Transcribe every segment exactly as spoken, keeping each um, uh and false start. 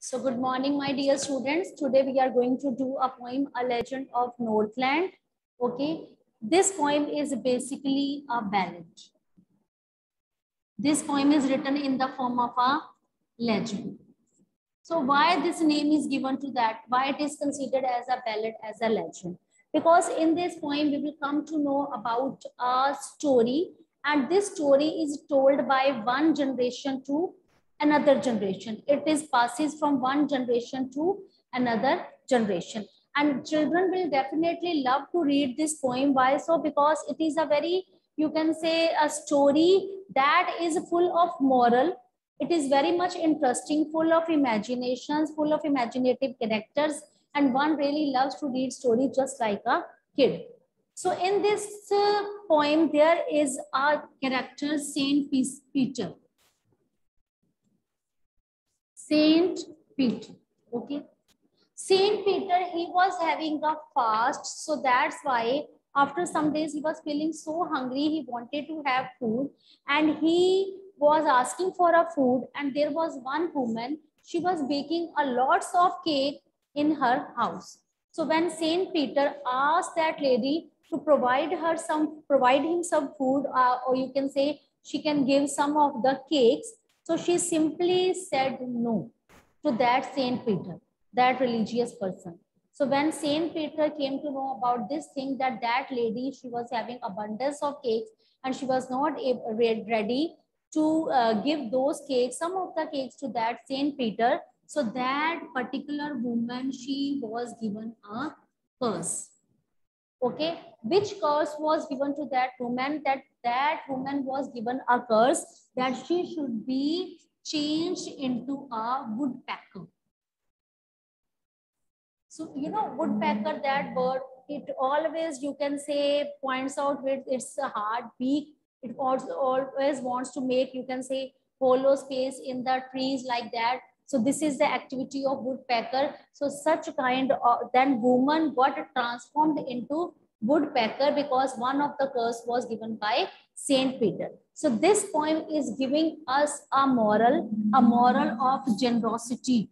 So good morning, my dear students. Today we are going to do a poem, A Legend of Northland. Okay, this poem is basically a ballad. This poem is written in the form of a legend. So why this name is given to that? Why it is considered as a ballad, as a legend? Because in this poem we will come to know about a story, and this story is told by one generation to another generation. It is passes from one generation to another generation, and children will definitely love to read this poem. Why so? Because it is a very, you can say, a story that is full of moral. It is very much interesting, full of imaginations, full of imaginative characters, and one really loves to read stories just like a kid. So in this uh, poem, there is a character, Saint Peter. Saint Peter, okay. Saint Peter, he was having a fast, so that's why after some days he was feeling so hungry, he wanted to have food, and he was asking for a food, and there was one woman, she was baking a lots of cake in her house. So when Saint Peter asked that lady to provide her some, provide him some food, uh, or you can say she can give some of the cakes, so she simply said no to that Saint Peter, that religious person. So when Saint Peter came to know about this thing, that that lady, she was having abundance of cakes and she was not ready to uh, give those cakes, some of the cakes to that Saint Peter. So that particular woman, she was given a curse. Okay, which curse was given to that woman? That that woman was given a curse that she should be changed into a woodpecker. So, you know, woodpecker, that bird, it always, you can say, points out with its hard beak. It also always wants to make, you can say, hollow space in the trees like that. So this is the activity of woodpecker. So such kind of, then woman got transformed into woodpecker because one of the curse was given by Saint Peter. So this poem is giving us a moral, a moral of generosity.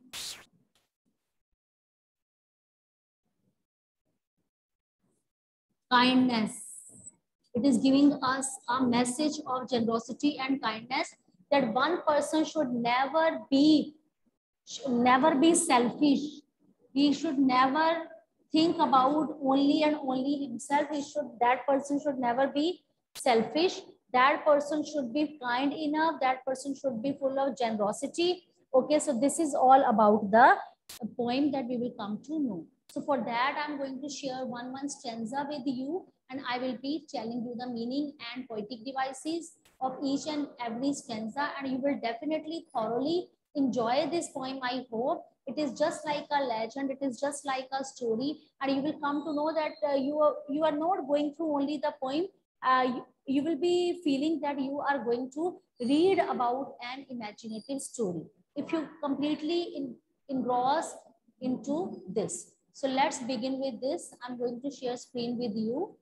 Kindness. It is giving us a message of generosity and kindness, that one person should never be, should never be selfish. He should never think about only and only himself. He should, that person should never be selfish. That person should be kind enough. That person should be full of generosity. Okay, so this is all about the poem that we will come to know. So for that, I'm going to share one one stanza with you, and I will be telling you the meaning and poetic devices of each and every stanza, and you will definitely thoroughly enjoy this poem. I hope it is just like a legend, it is just like a story, and you will come to know that uh, you are you are not going through only the poem. Uh, you, you will be feeling that you are going to read about an imaginative story if you completely in, engross into this. So let's begin with this. I'm going to share screen with you.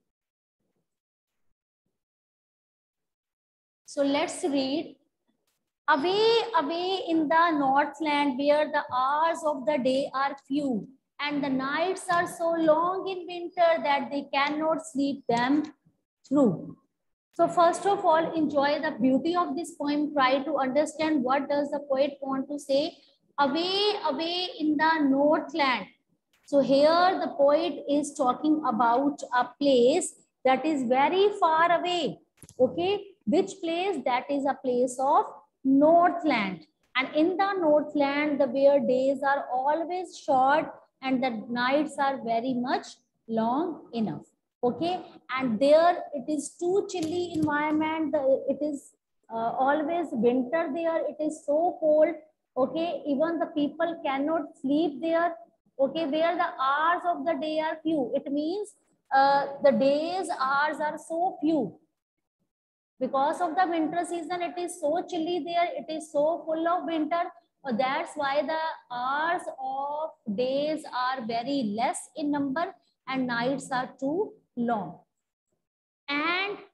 So let's read. Away, away in the Northland, where the hours of the day are few, and the nights are so long in winter that they cannot sleep them through. So first of all, enjoy the beauty of this poem. Try to understand what does the poet want to say. Away, away in the Northland. So here the poet is talking about a place that is very far away. Okay, which place? That is a place of Northland. And in the Northland, the where days are always short and the nights are very much long enough. Okay, and there it is too chilly environment. It is uh, always winter there. It is so cold. Okay, even the people cannot sleep there. Okay, where the hours of the day are few. It means uh, the days hours are so few. Because of the winter season, it is so chilly there. It is so full of winter. Uh, that's why the hours of days are very less in number and nights are too long. And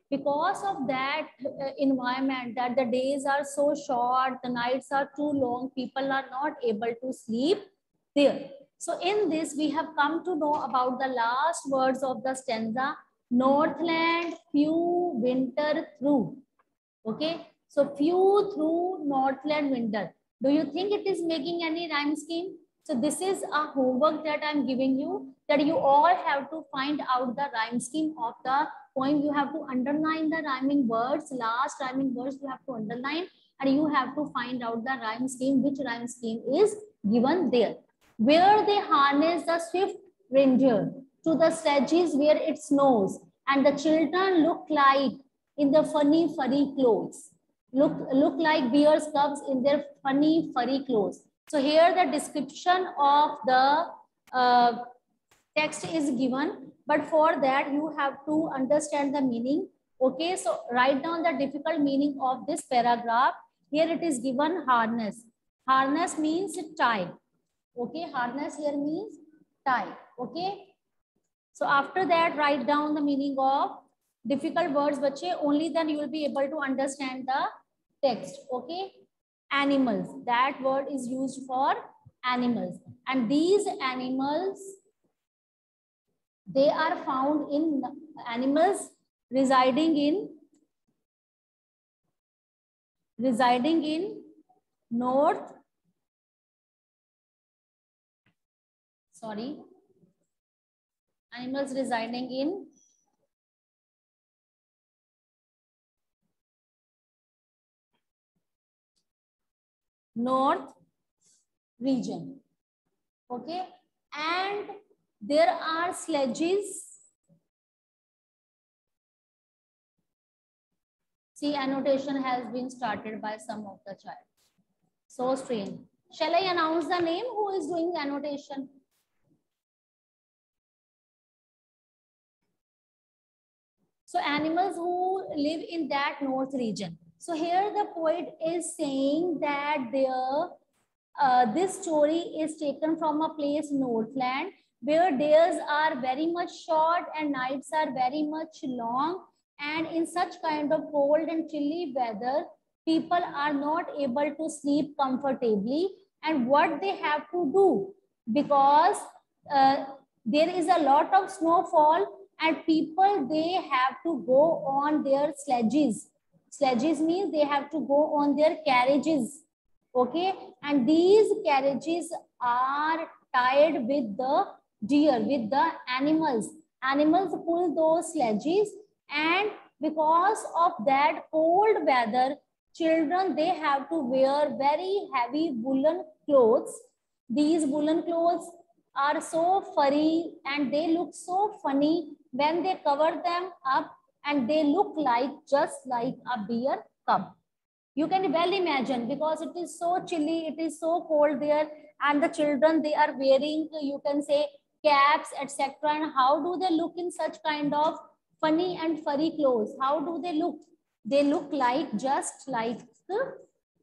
Because of that uh, environment, that the days are so short, the nights are too long, people are not able to sleep there. So in this, we have come to know about the last words of the stanza, Northland few winter through. Okay, so few through Northland winter. Do you think it is making any rhyme scheme? So this is a homework that I'm giving you, that you all have to find out the rhyme scheme of the poem. You have to underline the rhyming words, last rhyming words you have to underline, and you have to find out the rhyme scheme, which rhyme scheme is given there. Where they harness the swift reindeer to the sledges where it snows, and the children look like in the funny furry clothes. Look, look like bears cubs in their funny furry clothes. So here the description of the uh, text is given, but for that you have to understand the meaning. Okay, so write down the difficult meaning of this paragraph. Here it is given harness. Harness means tie. Okay, harness here means tie. Okay, so after that, write down the meaning of difficult words, bache. Only then you will be able to understand the text. Okay, animals. That word is used for animals, and these animals, they are found in animals residing in residing in north. Sorry. Animals residing in north region. Okay, and there are sledges. See, annotation has been started by some of the child. So strange. Shall I announce the name? Who is doing the annotation? So animals who live in that north region. So here the poet is saying that there, uh, this story is taken from a place Northland, where days are very much short and nights are very much long. And in such kind of cold and chilly weather, people are not able to sleep comfortably. And what they have to do, because uh, there is a lot of snowfall, and people, they have to go on their sledges. Sledges means they have to go on their carriages. Okay, and these carriages are tied with the deer, with the animals. Animals pull those sledges, and because of that cold weather, children, they have to wear very heavy woolen clothes. These woolen clothes are so furry and they look so funny when they cover them up, and they look like just like a bear cub. You can well imagine, because it is so chilly, it is so cold there, and the children, they are wearing, you can say, caps, etc. And how do they look in such kind of funny and furry clothes? How do they look? They look like just like the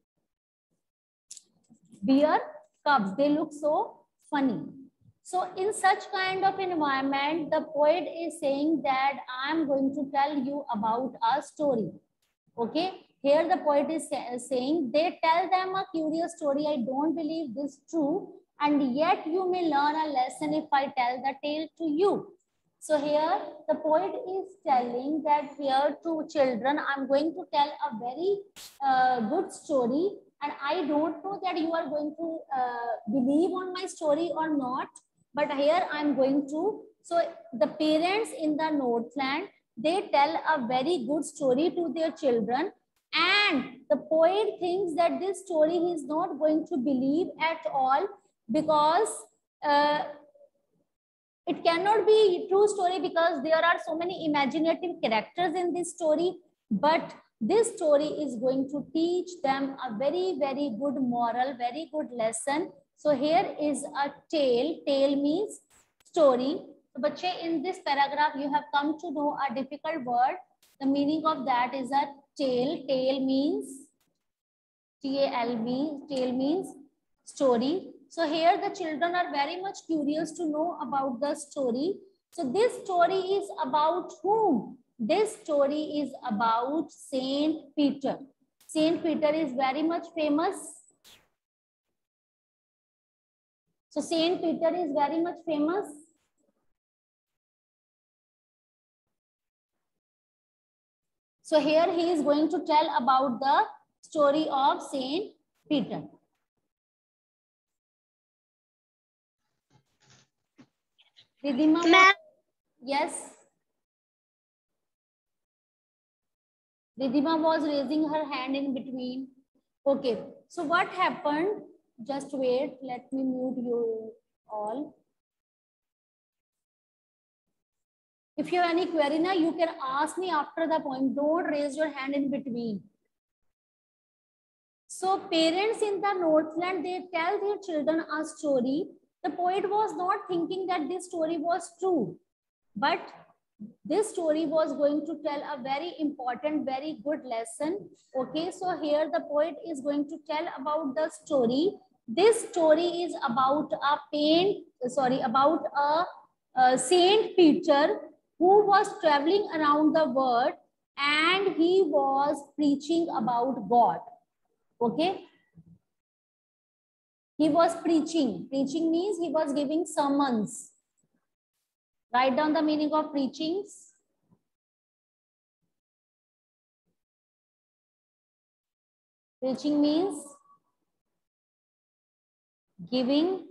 bear cubs. They look so funny. So in such kind of environment, the poet is saying that I'm going to tell you about a story. Okay, here the poet is say, saying, they tell them a curious story. I don't believe this true, and yet you may learn a lesson if I tell the tale to you. So here the poet is telling that here to children, I'm going to tell a very uh, good story, and I don't know that you are going to uh, believe on my story or not, but here I'm going to. So the parents in the Northland, they tell a very good story to their children, and the poet thinks that this story he is not going to believe at all, because uh, it cannot be a true story, because there are so many imaginative characters in this story. But this story is going to teach them a very, very good moral, very good lesson. So here is a tale. Tale means story. So, bache, in this paragraph, you have come to know a difficult word. The meaning of that is a tale. Tale means T A L B. Tale means story. So here the children are very much curious to know about the story. So this story is about whom? This story is about Saint Peter. Saint Peter is very much famous. So Saint Peter is very much famous. So here he is going to tell about the story of Saint Peter. Ridhima, yes. Ridhima was raising her hand in between. Okay, so what happened? Just wait, let me mute you all. If you have any query now, you can ask me after the point. Don't raise your hand in between. So parents in the Northland, they tell their children a story. The poet was not thinking that this story was true, but this story was going to tell a very important, very good lesson. Okay, so here the poet is going to tell about the story. This story is about a paint, sorry, about a, a Saint Peter who was traveling around the world and he was preaching about God. Okay. He was preaching. Preaching means he was giving sermons. Write down the meaning of preachings. Preaching means giving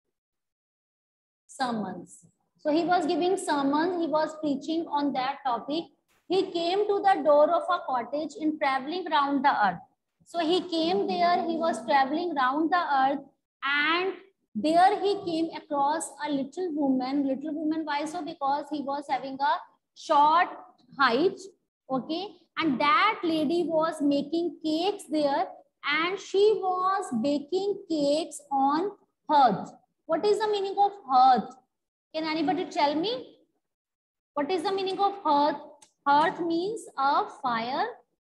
sermons. So he was giving sermons. He was preaching on that topic. He came to the door of a cottage in traveling around the earth. So he came there. He was traveling around the earth. And there he came across a little woman. Little woman, why so? Because he was having a short height. Okay. And that lady was making cakes there. And she was baking cakes on hearth. What is the meaning of hearth? Can anybody tell me? What is the meaning of hearth? Hearth means a fire.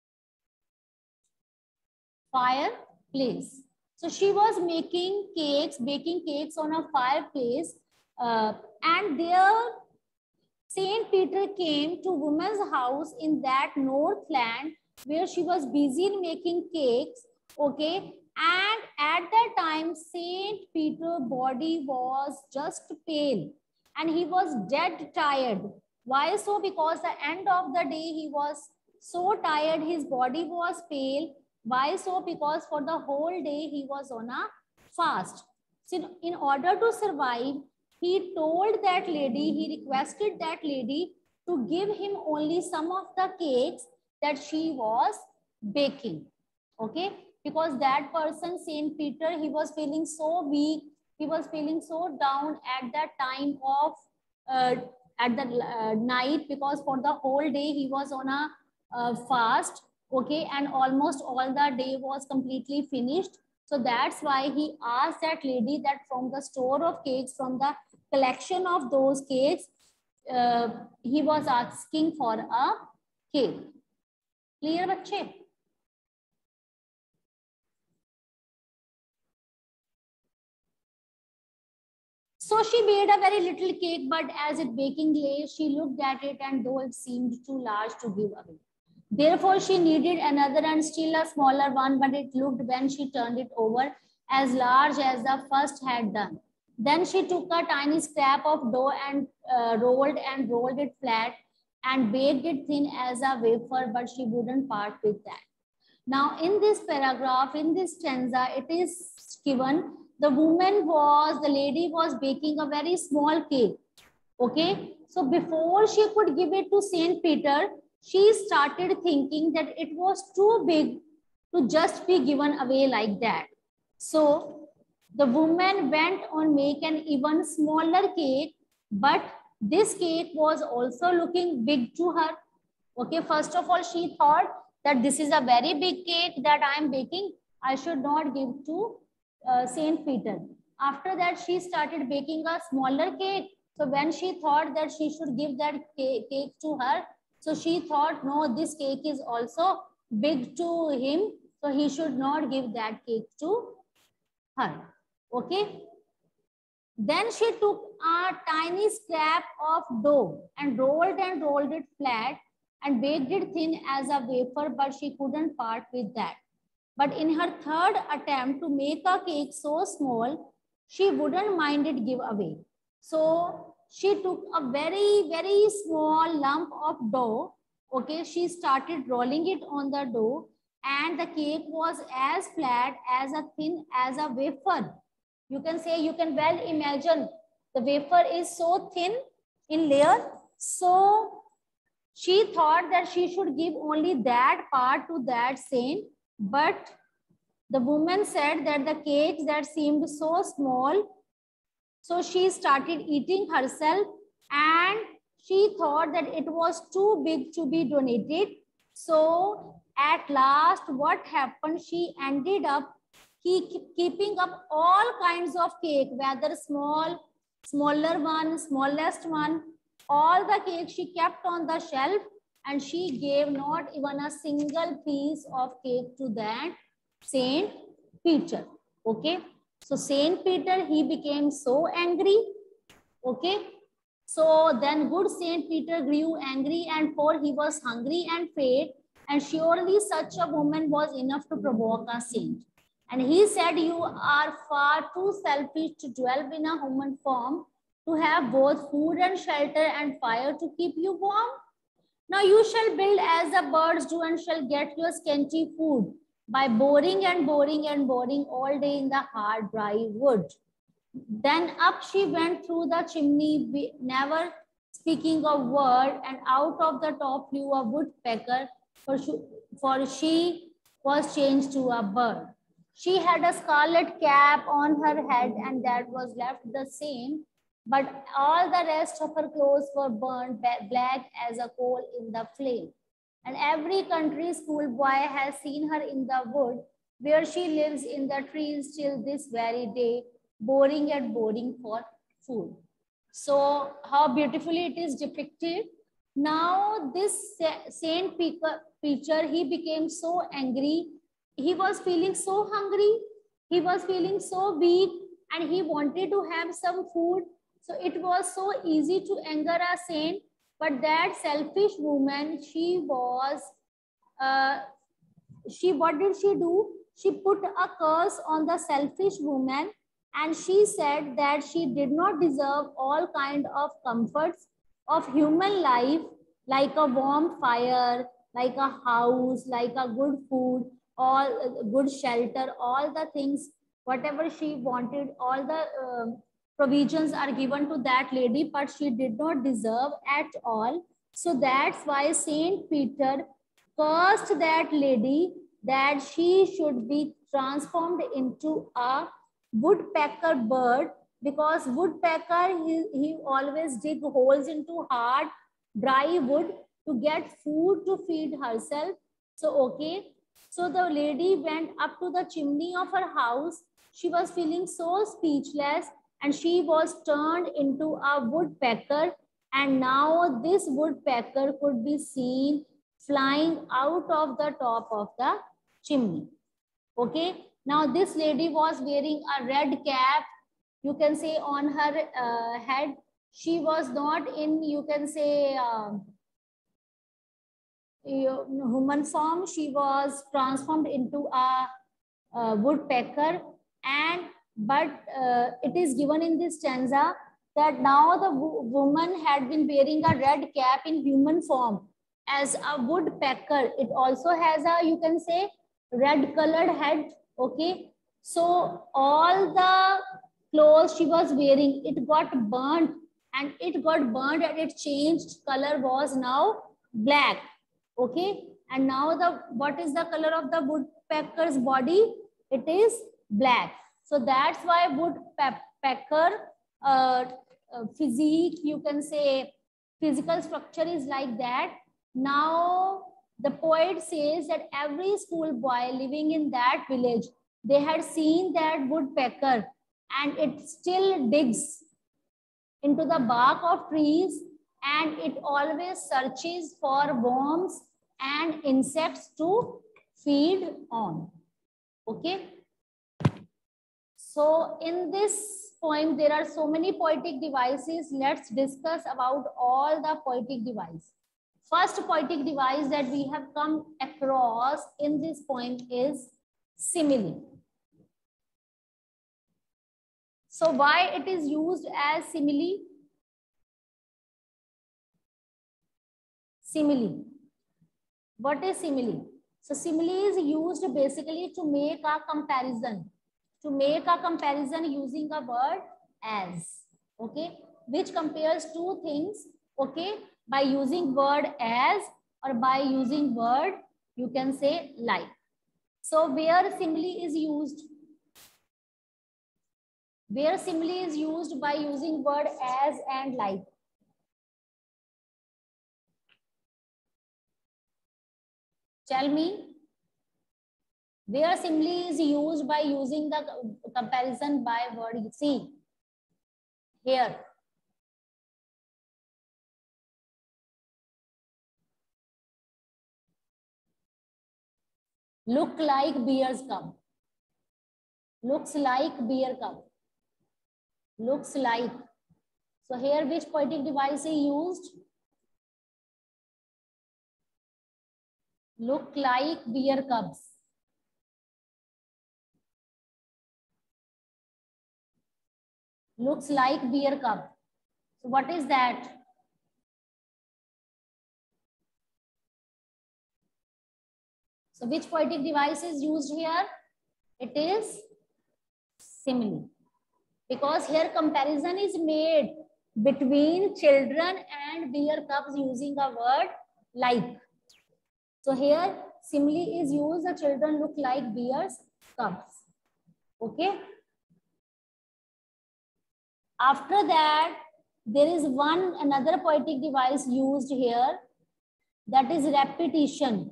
Fireplace. So she was making cakes, baking cakes on a fireplace, uh, and there Saint Peter came to woman's house in that Northland where she was busy in making cakes. Okay, and at that time Saint Peter's body was just pale and he was dead tired. Why so? Because the end of the day he was so tired, his body was pale. Why so? Because for the whole day he was on a fast. So in order to survive, he told that lady, he requested that lady to give him only some of the cakes that she was baking. Okay, because that person, Saint Peter, he was feeling so weak, he was feeling so down at that time of uh, at the uh, night, because for the whole day he was on a uh, fast. Okay, and almost all the day was completely finished. So that's why he asked that lady that from the store of cakes, from the collection of those cakes, uh, he was asking for a cake. Clear, bache? So she made a very little cake, but as it baking lay, she looked at it, and though it seemed too large to give away, therefore she needed another and still a smaller one, but it looked, when she turned it over, as large as the first had done. Then she took a tiny scrap of dough and uh, rolled and rolled it flat and baked it thin as a wafer, but she wouldn't part with that. Now in this paragraph, in this stanza, it is given the woman was, the lady was baking a very small cake. Okay, so before she could give it to Saint Peter, she started thinking that it was too big to just be given away like that. So the woman went on make an even smaller cake, but this cake was also looking big to her. Okay, first of all, she thought that this is a very big cake that I am baking. I should not give to uh, Saint Peter. After that, she started baking a smaller cake. So when she thought that she should give that cake, cake to her, so she thought, no, this cake is also big to him, so he should not give that cake to her. Okay. Then she took a tiny scrap of dough and rolled and rolled it flat and baked it thin as a wafer, but she couldn't part with that. But in her third attempt to make a cake so small, she wouldn't mind it give away. So she took a very, very small lump of dough. Okay, she started rolling it on the dough, and the cake was as flat as a thin as a wafer. You can say, you can well imagine the wafer is so thin in layer. So she thought that she should give only that part to that saint, but the woman said that the cakes that seemed so small, so she started eating herself, and she thought that it was too big to be donated. So at last, what happened? She ended up keep, keeping up all kinds of cake, whether small, smaller one, smallest one, all the cake she kept on the shelf, and she gave not even a single piece of cake to that Saint Peter. Okay. So Saint Peter, he became so angry. Okay. So then good Saint Peter grew angry, and for he was hungry and fed, and surely such a woman was enough to provoke a saint. And he said, you are far too selfish to dwell in a human form, to have both food and shelter and fire to keep you warm. Now you shall build as the birds do, and shall get your scanty food by boring and boring and boring all day in the hard, dry wood. Then up she went through the chimney, never speaking a word, and out of the top flew a woodpecker, for she, for she was changed to a bird. She had a scarlet cap on her head, and that was left the same, but all the rest of her clothes were burned black as a coal in the flame. And every country schoolboy has seen her in the wood, where she lives in the trees till this very day, boring and boring for food. So how beautifully it is depicted. Now this Saint Peter, he became so angry. He was feeling so hungry. He was feeling so weak, and he wanted to have some food. So it was so easy to anger a saint. But that selfish woman, she was, uh, she, what did she do? She put a curse on the selfish woman, and she said that she did not deserve all kind of comforts of human life, like a warm fire, like a house, like a good food, all good shelter, all the things, whatever she wanted, all the uh, provisions are given to that lady, but she did not deserve at all. So that's why Saint Peter cursed that lady, that she should be transformed into a woodpecker bird, because woodpecker, he, he always dig holes into hard, dry wood to get food to feed herself. So, okay. So the lady went up to the chimney of her house. She was feeling so speechless, and she was turned into a woodpecker. And now this woodpecker could be seen flying out of the top of the chimney. Okay. Now this lady was wearing a red cap, you can say, on her uh, head. She was not in, you can say, uh, human form. She was transformed into a, a woodpecker. And but uh, it is given in this stanza that now the woman had been wearing a red cap in human form as a woodpecker. It also has a, you can say, red colored head. Okay. So all the clothes she was wearing, it got burnt, and it got burned and it changed color, was now black. Okay. And now the, what is the color of the woodpecker's body? It is black. So that's why woodpecker uh, uh, physique, you can say, physical structure is like that. Now the poet says that every schoolboy living in that village, they had seen that woodpecker, and it still digs into the bark of trees, and it always searches for worms and insects to feed on. Okay. So in this poem, there are so many poetic devices. Let's discuss about all the poetic devices. First poetic device that we have come across in this poem is simile. So why it is used as simile? Simile. What is simile? So simile is used basically to make a comparison. To make a comparison using a word as. Okay. Which compares two things. Okay. By using word as or by using word, you can say like. So where simile is used? Where simile is used by using word as and like. Tell me. Where simile is used by using the comparison by word. See here. Look like beer's cup. Looks like beer cup. Looks like. So here which poetic device is used? Look like beer cups. Looks like beer cup. So what is that? So which poetic device is used here? It is simile. Because here comparison is made between children and beer cups using a word like. So here simile is used, the children look like beer's cups. Okay. After that, there is one another poetic device used here, that is repetition.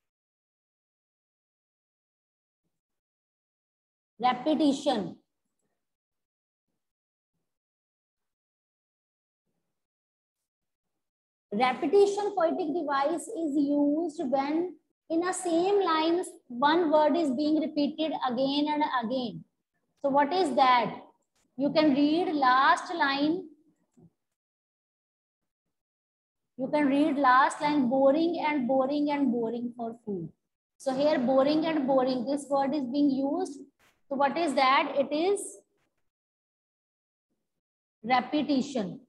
Repetition. Repetition poetic device is used when in a same lines one word is being repeated again and again. So what is that? You can read last line. You can read last line, boring and boring and boring for food. So here boring and boring, this word is being used. So what is that? It is repetition.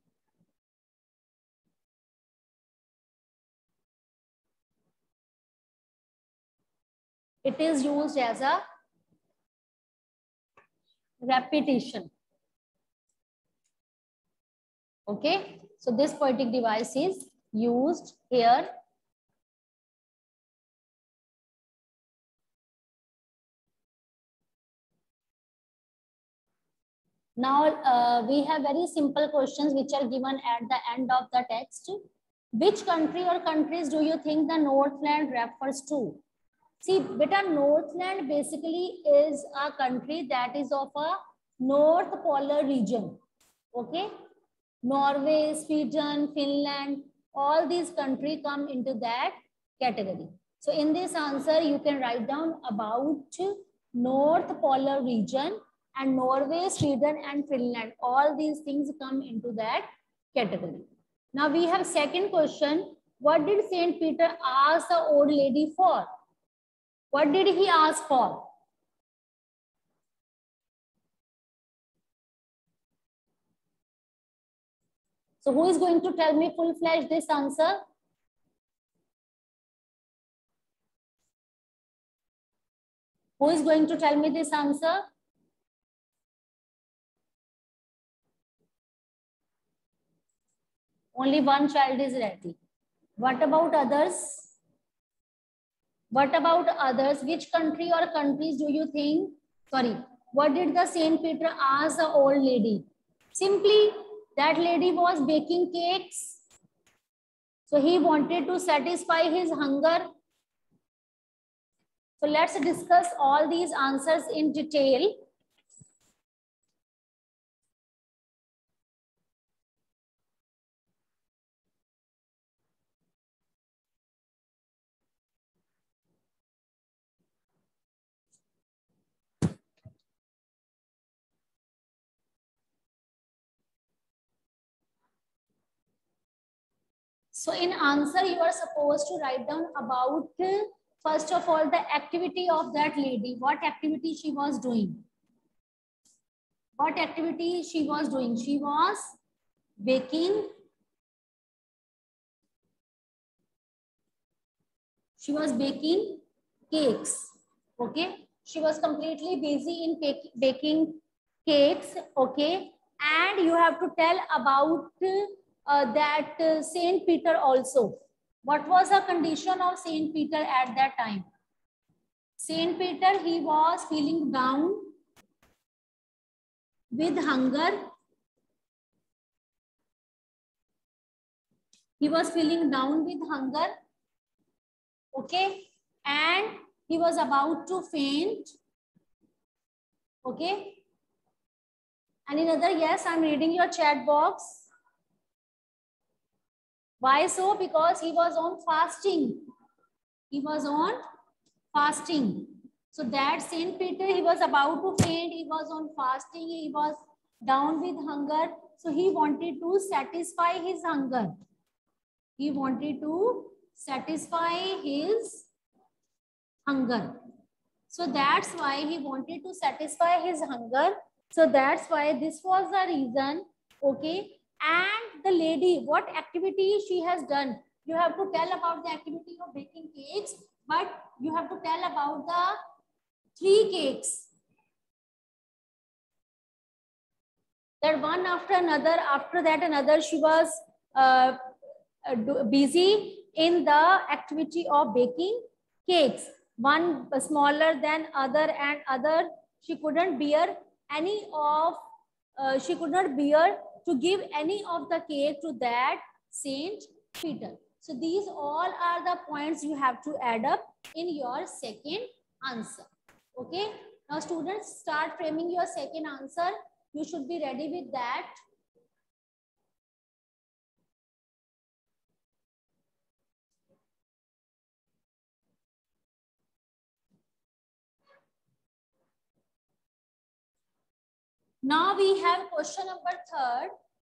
It is used as a repetition. Okay. So this poetic device is used here. Now uh, we have very simple questions which are given at the end of the text. Which country or countries do you think the Northland refers to? See, beta, Northland basically is a country that is of a North Polar region. Okay. Norway, Sweden, Finland, all these countries come into that category. So in this answer, you can write down about North Polar region, and Norway, Sweden, and Finland. All these things come into that category. Now we have second question. What did Saint Peter ask the old lady for? What did he ask for? So who is going to tell me full-fledged this answer? Who is going to tell me this answer? Only one child is ready. What about others? What about others? Which country or countries do you think? Sorry. What did the Saint Peter ask the old lady? Simply, that lady was baking cakes. So he wanted to satisfy his hunger. So let's discuss all these answers in detail. So in answer, you are supposed to write down about, first of all, the activity of that lady. What activity she was doing? What activity she was doing? She was baking. She was baking cakes. Okay. She was completely busy in baking cakes. Okay. And you have to tell about uh, that uh, Saint Peter also. What was the condition of Saint Peter at that time? Saint Peter, he was feeling down with hunger. He was feeling down with hunger. Okay. And he was about to faint. Okay. And another, yes, I'm reading your chat box. Why so? Because he was on fasting. He was on fasting. So that Saint Peter, he was about to faint. He was on fasting. He was down with hunger. So he wanted to satisfy his hunger. He wanted to satisfy his hunger. So that's why he wanted to satisfy his hunger. So that's why this was the reason. Okay. And the lady, what activity she has done? You have to tell about the activity of baking cakes, but you have to tell about the three cakes. That one after another, after that another, she was uh, busy in the activity of baking cakes. One smaller than other and other. She couldn't bear any of, uh, she could not bear to give any of the cake to that Saint Peter. So these all are the points you have to add up in your second answer. Okay. Now students, start framing your second answer. You should be ready with that. Now we have question number third.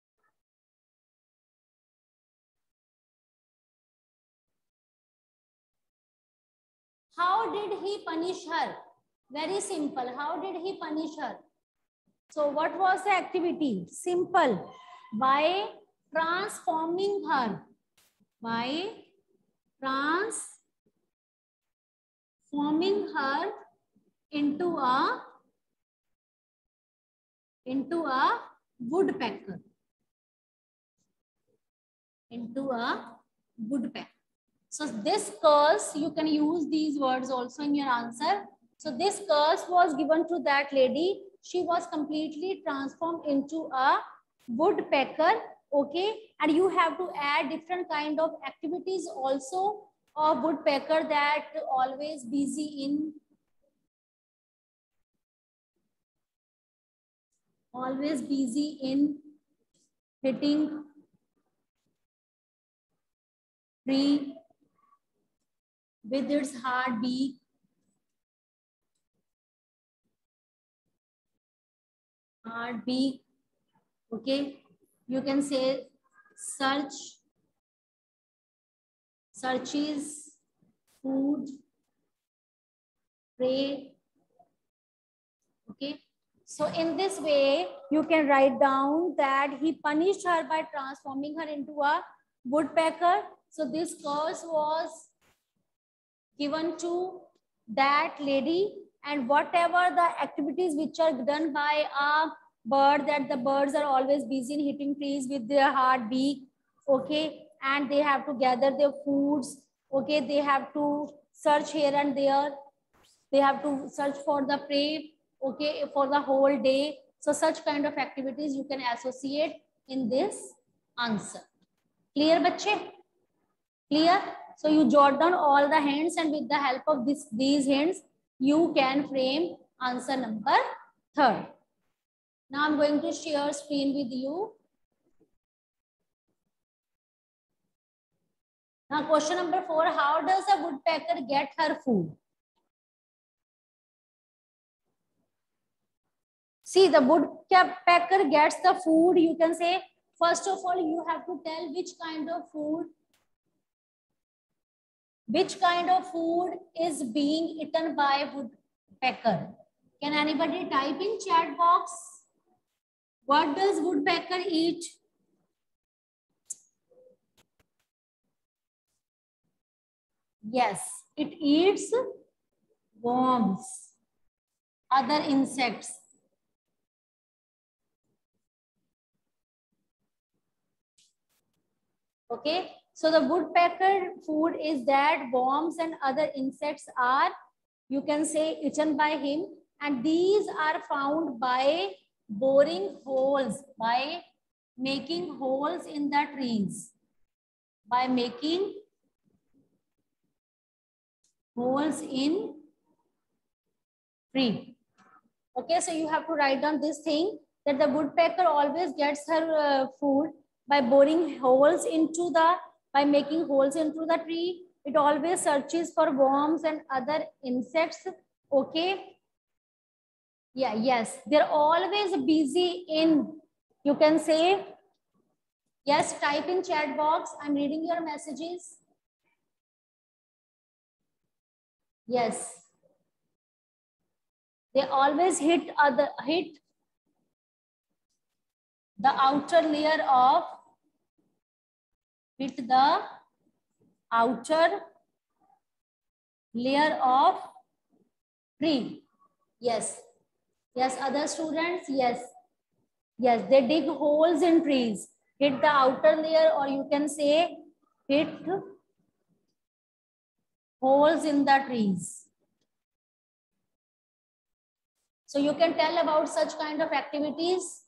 How did he punish her? Very simple. How did he punish her? So what was the activity? Simple. By transforming her. By transforming her into a into a woodpecker. Into a woodpecker. So this curse, you can use these words also in your answer. So this curse was given to that lady. She was completely transformed into a woodpecker. Okay. And you have to add different kind of activities also of woodpecker, that always busy in always busy in hitting tree with its hard beak. Hard beak. Okay. You can say search, searches food, prey. Okay. So in this way, you can write down that he punished her by transforming her into a woodpecker. So this curse was given to that lady, and whatever the activities which are done by a bird, that the birds are always busy in hitting trees with their hard beak. Okay. And they have to gather their foods. Okay. They have to search here and there. They have to search for the prey. Okay. For the whole day. So such kind of activities you can associate in this answer. Clear, bache? Clear? So you jot down all the hints, and with the help of this, these hints, you can frame answer number third. Now I'm going to share screen with you. Now question number four, how does a woodpecker get her food? See, the woodpecker gets the food. You can say, first of all, you have to tell which kind of food Which kind of food is being eaten by woodpecker? Can anybody type in chat box? What does woodpecker eat? Yes, it eats worms, other insects. Okay, so the woodpecker food is that worms and other insects are, you can say, eaten by him, and these are found by boring holes, by making holes in the trees, by making holes in tree. Okay, so you have to write down this thing, that the woodpecker always gets her uh, food by boring holes into the, by making holes into the tree. It always searches for worms and other insects. Okay. Yeah, yes. They're always busy in, you can say, yes, type in chat box. I'm reading your messages. Yes. They always hit other, hit the outer layer of, hit the outer layer of tree. Yes. Yes, other students, yes. Yes, they dig holes in trees, hit the outer layer, or you can say hit holes in the trees. So you can tell about such kind of activities.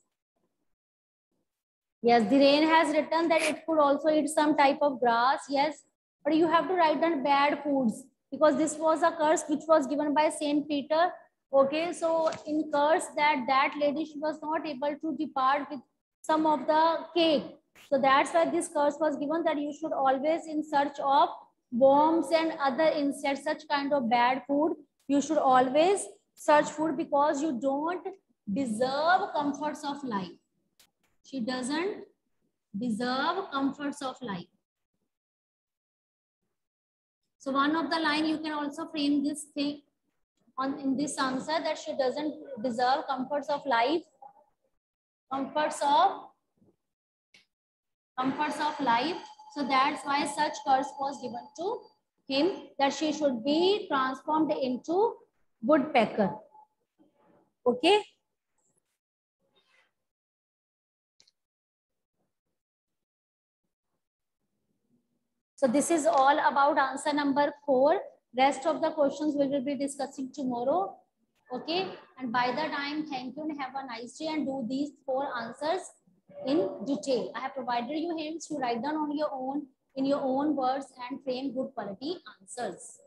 Yes, Dhiren has written that it could also eat some type of grass. Yes, but you have to write down bad foods, because this was a curse which was given by Saint Peter. Okay, so in curse that that lady, she was not able to depart with some of the cake. So that's why this curse was given, that you should always in search of worms and other insects, such kind of bad food. You should always search food, because you don't deserve comforts of life. She doesn't deserve comforts of life. So one of the line you can also frame this thing on in this answer, that she doesn't deserve comforts of life. Comforts of comforts of life. So that's why such curse was given to him, that she should be transformed into woodpecker. Okay. So this is all about answer number four. Rest of the questions we will be discussing tomorrow. Okay. And by the time, thank you and have a nice day, and do these four answers in detail. I have provided you hints to write down on your own, in your own words, and frame good quality answers.